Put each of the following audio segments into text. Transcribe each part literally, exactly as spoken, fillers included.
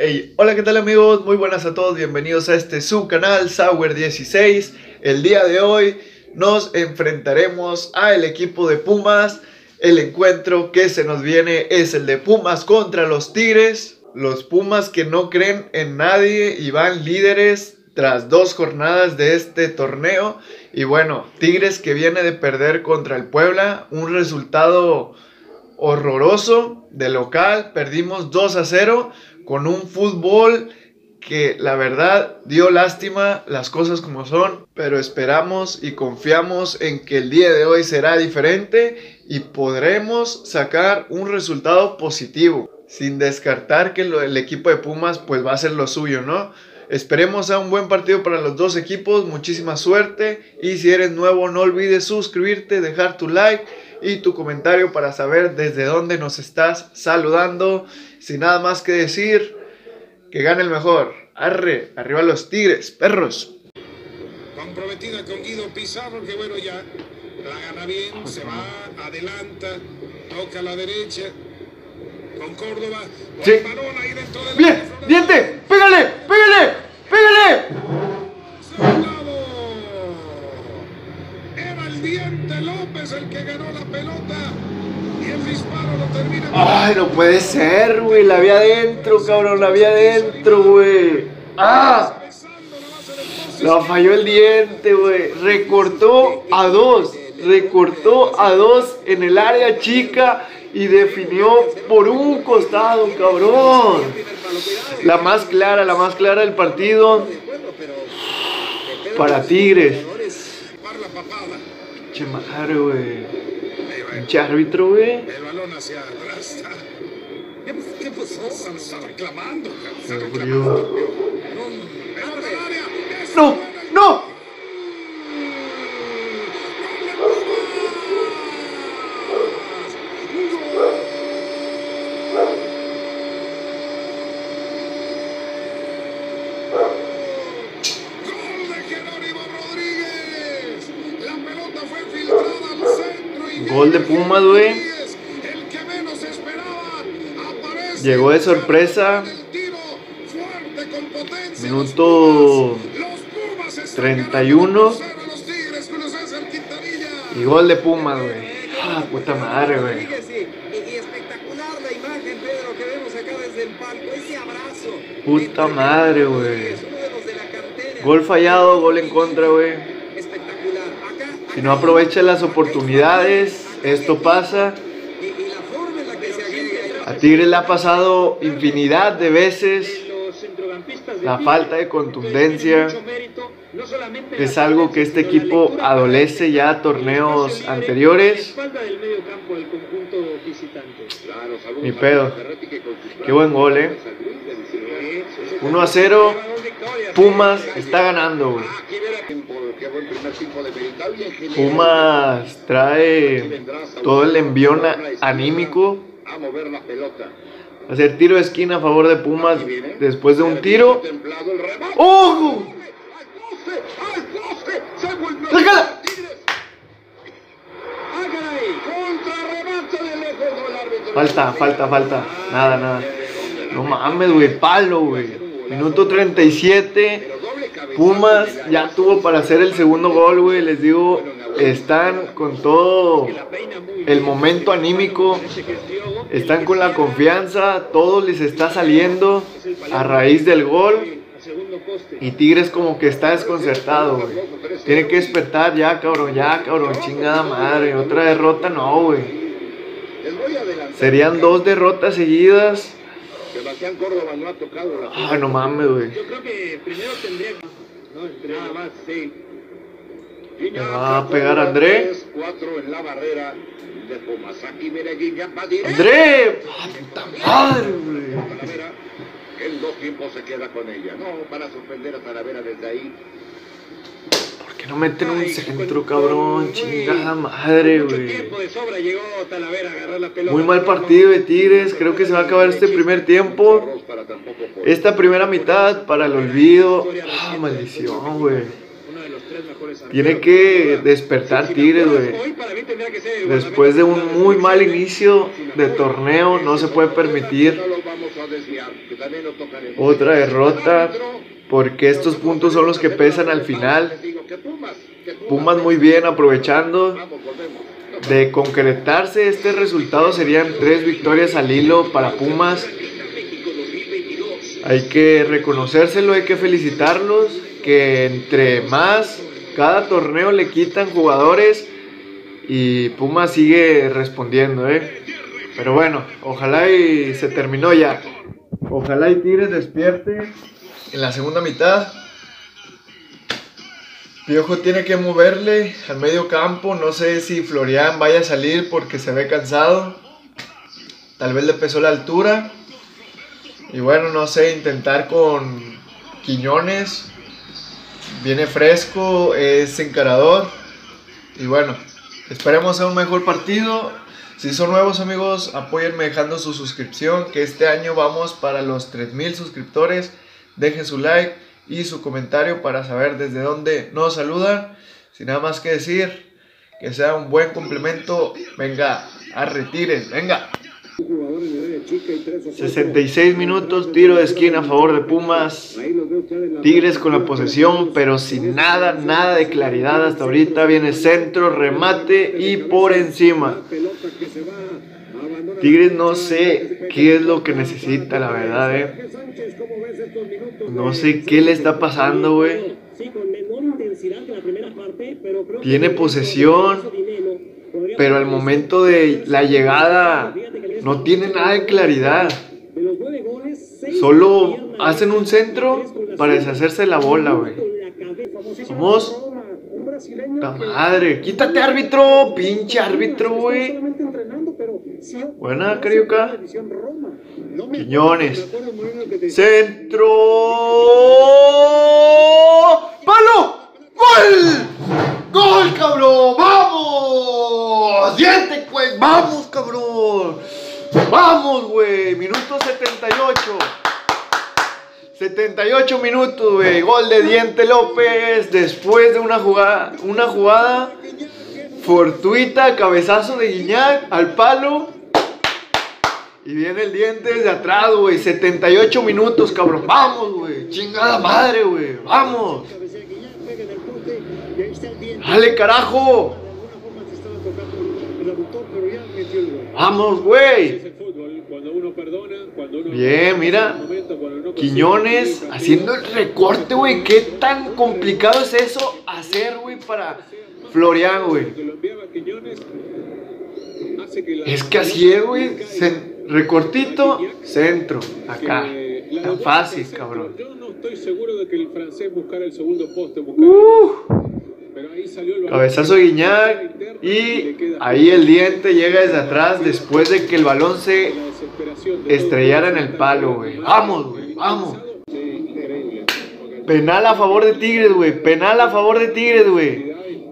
Hey, hola, ¿qué tal amigos? Muy buenas a todos, bienvenidos a este su canal Sauer dieciséis. El día de hoy nos enfrentaremos al equipo de Pumas. El encuentro que se nos viene es el de Pumas contra los Tigres. Los Pumas que no creen en nadie y van líderes tras dos jornadas de este torneo. Y bueno, Tigres que viene de perder contra el Puebla, un resultado horroroso de local. Perdimos dos a cero con un fútbol que la verdad dio lástima, las cosas como son, pero esperamos y confiamos en que el día de hoy será diferente y podremos sacar un resultado positivo, sin descartar que lo, el equipo de Pumas pues va a hacer lo suyo, ¿no? Esperemos a un buen partido para los dos equipos, muchísima suerte, y si eres nuevo no olvides suscribirte, dejar tu like y tu comentario para saber desde dónde nos estás saludando. Sin nada más que decir, que gane el mejor. Arre, arriba los Tigres, perros. Comprometida con Guido Pizarro, que bueno, ya la gana bien, oh, se va, adelanta, toca a la derecha, con Córdoba, sí. El balón ahí dentro del... Bien, diente, pégale, pégale, pégale. ¡Soldado! Era el Diente López el que ganó la pelota. Y el disparo lo termina. Ay, no puede ser, güey. La vi adentro, cabrón. La vi adentro, güey. ¡Ah! La falló el Diente, güey. Recortó a dos. Recortó a dos en el área chica y definió por un costado, cabrón. La más clara, la más clara del partido. Para Tigres. Pinche madre, güey. Pinche árbitro, güey. El balón hacia atrás. ¿Qué pasó? Está reclamando. Está reclamando. No, no. Gol de Jerónimo Rodríguez. La pelota fue filtrada al centro. Gol de Pumas, güey. Llegó de sorpresa. Minuto treinta y uno. Y gol de Pumas, güey. Ah, puta madre, güey. Puta madre, güey. Gol fallado, gol en contra, güey. Si no aprovecha las oportunidades, esto pasa. A Tigres le ha pasado infinidad de veces. La falta de contundencia es algo que este equipo adolece ya a torneos anteriores. Mi pedo. Qué buen gol, eh. uno a cero. Pumas está ganando, güey. Pumas trae todo el envión anímico. A mover la pelota. Hacer tiro de esquina a favor de Pumas después de un tiro. ¡Ojo! ¡Sácala! Falta, falta, falta. Nada, nada. No mames, güey. Palo, güey. Minuto treinta y siete. Pumas ya tuvo para hacer el segundo gol, güey. Les digo, están con todo el momento anímico. Están con la confianza. Todo les está saliendo a raíz del gol. Y Tigres como que está desconcertado, güey. Tiene que despertar ya, cabrón. Ya, cabrón. Chingada madre. Otra derrota, no, güey. Serían dos derrotas seguidas. Sebastián Córdoba no ha tocado la... Ah, no mames, güey. Yo creo que primero tendría que... No, nada más, sí. Le va a pegar a André. cuatro en la barrera de Pumas. Aquí Medellín ya va directo. ¡André! ¡Ah, puta madre, güey! Talavera, en dos tiempos se queda con ella. No, para sorprender a Talavera desde ahí. ¿Por qué no meten un centro, cabrón? Chingada madre, güey. Muy mal partido de Tigres. Creo que se va a acabar este primer tiempo. Esta primera mitad para el olvido. Ah, maldición, güey. Tiene que despertar Tigres, güey. Después de un muy mal inicio de torneo, no se puede permitir Otra derrota, porque estos puntos son los que pesan al final. Pumas muy bien aprovechando. De concretarse este resultado serían tres victorias al hilo para Pumas. Hay que reconocérselo, hay que felicitarlos, que entre más cada torneo le quitan jugadores y Pumas sigue respondiendo, ¿eh? Pero bueno, ojalá y se terminó ya. Ojalá y Tigres despierte en la segunda mitad. Piojo tiene que moverle al medio campo. No sé si Florian vaya a salir porque se ve cansado. Tal vez le pesó la altura. Y bueno, no sé, intentar con Quiñones. Viene fresco, es encarador. Y bueno, esperemos a un mejor partido. Si son nuevos, amigos, apóyenme dejando su suscripción, que este año vamos para los tres mil suscriptores. Dejen su like y su comentario para saber desde dónde nos saludan. Sin nada más que decir, que sea un buen complemento. Venga, a retiren, venga. sesenta y seis minutos, tiro de esquina a favor de Pumas. Tigres con la posesión, pero sin nada, nada de claridad hasta ahorita. Viene centro, remate y por encima. Tigres no sé qué es lo que necesita, la verdad, eh. No sé qué le está pasando, güey. Tiene posesión, pero al momento de la llegada no tiene nada de claridad. Solo hacen un centro para deshacerse de la bola, güey. Vamos. ¡La madre! ¡Quítate, árbitro! ¡Pinche árbitro, güey! Buena, Carioca. Quiñones. ¡Centro! ¡Palo! ¡Gol! ¡Gol, cabrón! ¡Vamos! ¡Diente, güey! ¡Vamos, cabrón! ¡Vamos, güey! Minuto setenta y ocho. setenta y ocho minutos, güey. Gol de Diente López. Después de una jugada, una jugada fortuita, cabezazo de Guiñac al palo. Y viene el Diente desde atrás, güey. setenta y ocho minutos, cabrón. Vamos, güey. Chingada madre, güey. Vamos. Dale, carajo. Vamos, güey. Bien, mira. Quiñones haciendo el recorte, güey. ¿Qué tan complicado es eso hacer, güey, para Florian, güey? Es que así es, güey. Recortito, centro, acá. Tan fácil, cabrón. Yo no estoy seguro de que el francés buscara el segundo poste. Uh, cabezazo de Guiñac. Y ahí el Diente llega desde atrás después de que el balón se estrellara en el palo, güey. Vamos, güey, vamos. Penal a favor de Tigres, güey. Penal a favor de Tigres, güey.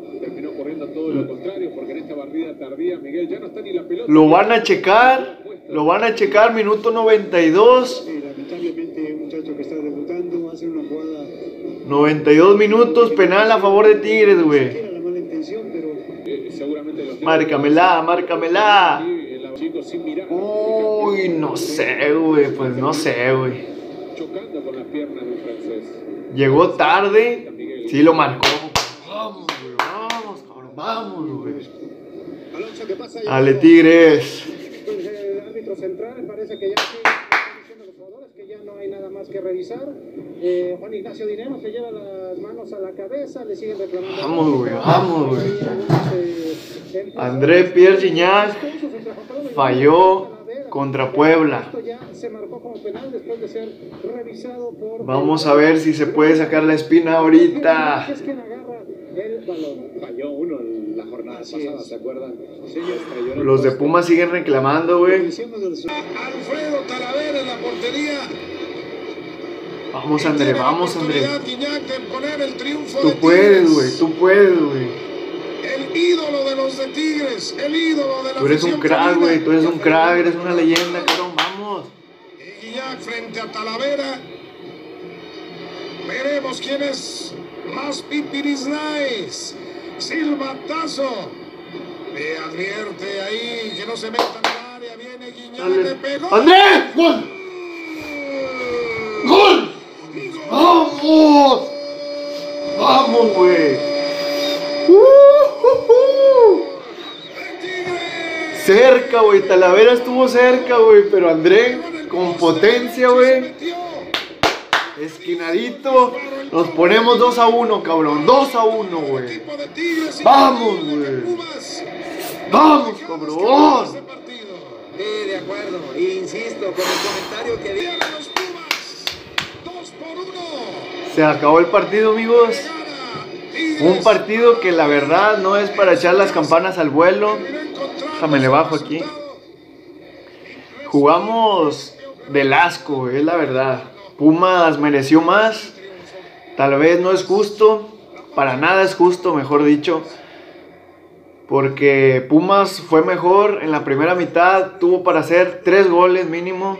Lo van a checar. Lo van a checar, minuto noventa y dos. noventa y dos minutos, penal a favor de Tigres, güey. Márcamela, márcamela. Uy, no sé, güey, pues no sé, güey. Llegó tarde, sí lo marcó. Vamos, güey, vamos, cabrón, vamos, güey. Dale, Tigres. Central, parece que ya diciendo los jugadores que ya no hay nada más que revisar. Eh, Juan Ignacio Dinero se lleva las manos a la cabeza, le siguen reclamando. Vamos, güey, vamos, güey. André Pierre Gignac falló contra Puebla. Vamos a ver si se puede sacar la espina ahorita. Falló uno la jornada pasada, ¿se acuerdan? Los de Pumas siguen reclamando, güey. Alfredo Talavera en la portería. Vamos, André, vamos, André. Tú puedes, güey, tú puedes, güey. El ídolo de los de Tigres, el ídolo de la Tú eres un crack, güey, tú eres un crack, eres una leyenda, cabrón, vamos. Guiñac frente a Talavera. Veremos quién es más pipiris nice. Silbatazo. Le advierte ahí que no se meta en el área. Viene Guiñac, le pegó. ¡André! ¡Gol! ¡Vamos! ¡Vamos, güey! ¡Uh, uh, uh! Cerca, güey. Talavera estuvo cerca, güey. Pero André, con potencia, güey. Esquinadito. Nos ponemos dos a uno, cabrón. dos a uno, güey. Vamos, güey. Vamos, cabrón. Sí, de acuerdo. Insisto con el comentario que di. Se acabó el partido, amigos. Un partido que la verdad no es para echar las campanas al vuelo. Déjame le bajo aquí. Jugamos del asco, es la verdad. Pumas mereció más. Tal vez no es justo. Para nada es justo, mejor dicho. Porque Pumas fue mejor en la primera mitad. Tuvo para hacer tres goles mínimo.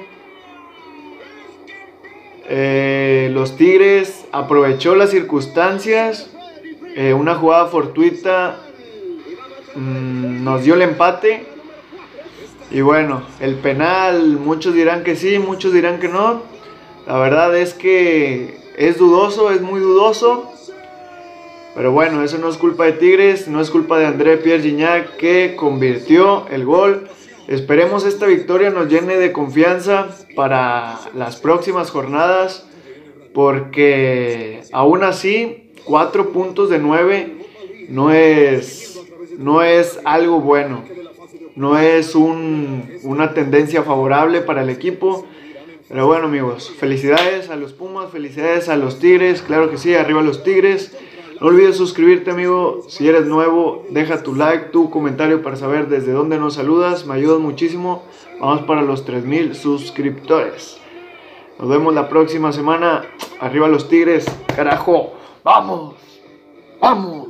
Eh, los Tigres aprovechó las circunstancias. Eh, una jugada fortuita mmm, nos dio el empate. Y bueno, el penal, muchos dirán que sí, muchos dirán que no. La verdad es que es dudoso, es muy dudoso. Pero bueno, eso no es culpa de Tigres, no es culpa de André Pierre Gignac, que convirtió el gol. Esperemos esta victoria nos llene de confianza para las próximas jornadas, porque aún así cuatro puntos de nueve no es, no es algo bueno, no es un, una tendencia favorable para el equipo. Pero bueno, amigos, felicidades a los Pumas, felicidades a los Tigres, claro que sí, arriba los Tigres. No olvides suscribirte, amigo. Si eres nuevo, deja tu like, tu comentario para saber desde dónde nos saludas. Me ayudas muchísimo. Vamos para los tres mil suscriptores. Nos vemos la próxima semana. Arriba los Tigres. Carajo. ¡Vamos! ¡Vamos!